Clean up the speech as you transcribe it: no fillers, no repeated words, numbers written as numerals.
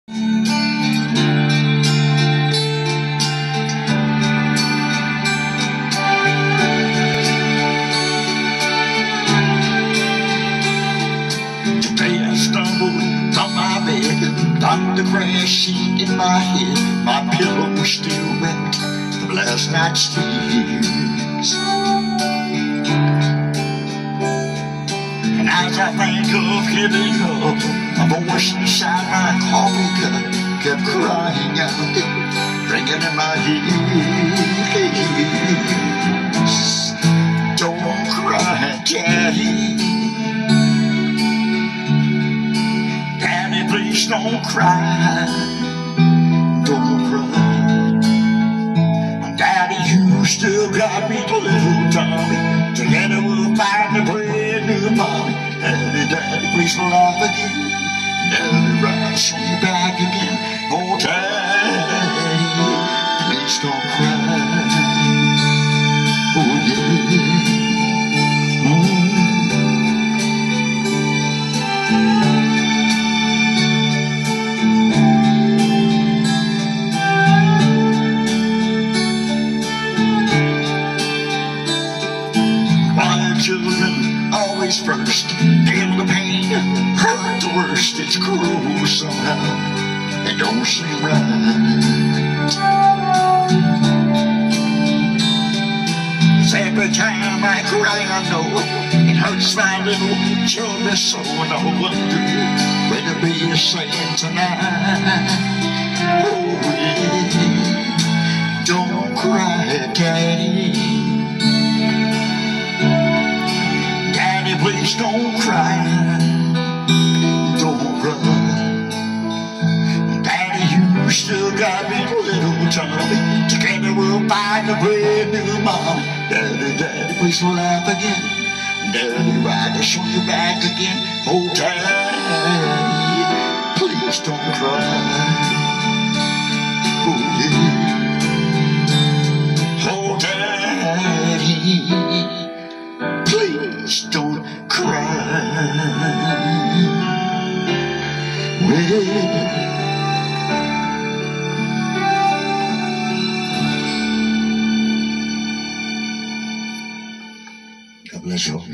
Today I stumbled from my bed, found the grass sheet in my head. My pillow was still wet from last night's tears. And as I think of giving up, a voice inside my coffee cup kept crying out, ringing in my ears. Don't cry, Daddy. Daddy, please don't cry. Don't cry. Daddy, you still got me, little Tommy. Together we'll find a brand new mommy. Daddy, Daddy, please laugh again. Daddy, right, see you back again. Oh, Daddy, please don't cry. Oh, yeah. Children always first, feel the pain, hurt the worst. It's cruel somehow, it don't seem right. It's every time I cry, I know it hurts my little children so. And I wonder where to be saying tonight. Oh, yeah. Don't cry, Daddy. Please don't cry, don't run. Daddy, you still got me, little Tommy. Together we'll find a brand new mom. Daddy, Daddy, please laugh again. Daddy, ride to show you back again. Oh, Daddy, please don't cry. Oh, yeah. Oh, Daddy, please don't cry. Well, God bless you.